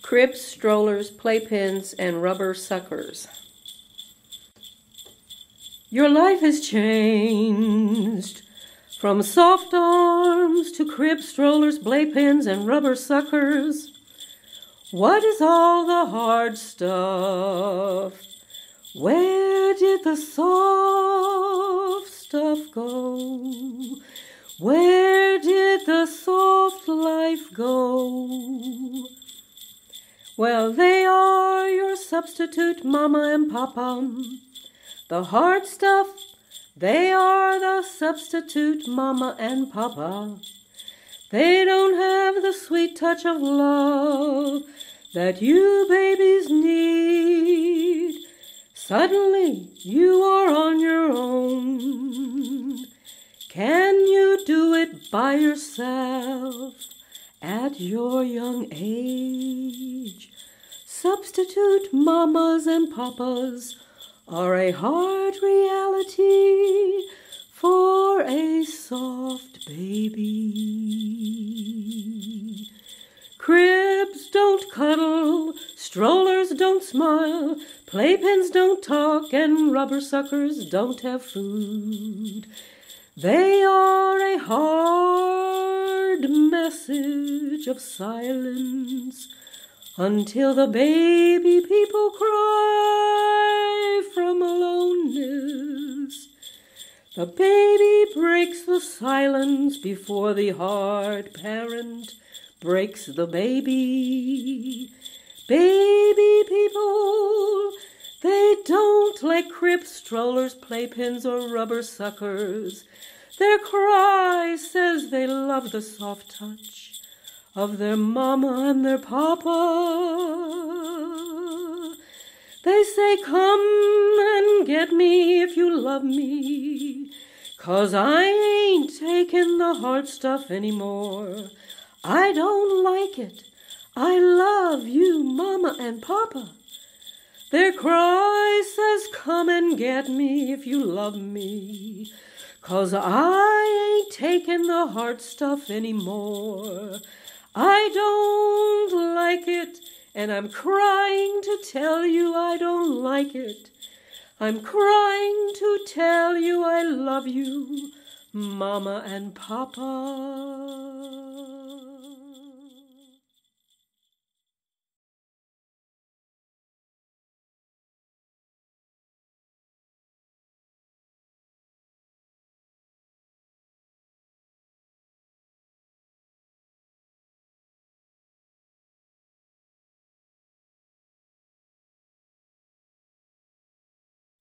cribs, strollers, playpens, and rubber suckers. Your life has changed from soft arms to cribs, strollers, playpens, and rubber suckers. What is all the hard stuff? Where did the soft stuff go? Where did the soft life go? Well, they are your substitute mama and papa. The hard stuff, they are the substitute mama and papa. They don't have the sweet touch of love that you babies need. Suddenly you are on your own. Can you do it by yourself at your young age? Substitute mamas and papas are a hard reality for a soft baby. Cribs don't cuddle, strollers don't smile, playpens don't talk, and rubber suckers don't have food. They are a hard message of silence until the baby people cry from aloneness. The baby breaks the silence before the hard parent breaks the baby. Baby people, they don't like cribs, strollers, playpens, or rubber suckers. Their cry says they love the soft touch of their mama and their papa. They say, come and get me if you love me, 'cause I ain't taking the hard stuff anymore. I don't like it. I love you, mama and papa. Their cry says, come and get me if you love me, 'cause I ain't taking the hard stuff anymore. I don't like it, and I'm crying to tell you I don't like it. I'm crying to tell you I love you, mama and papa.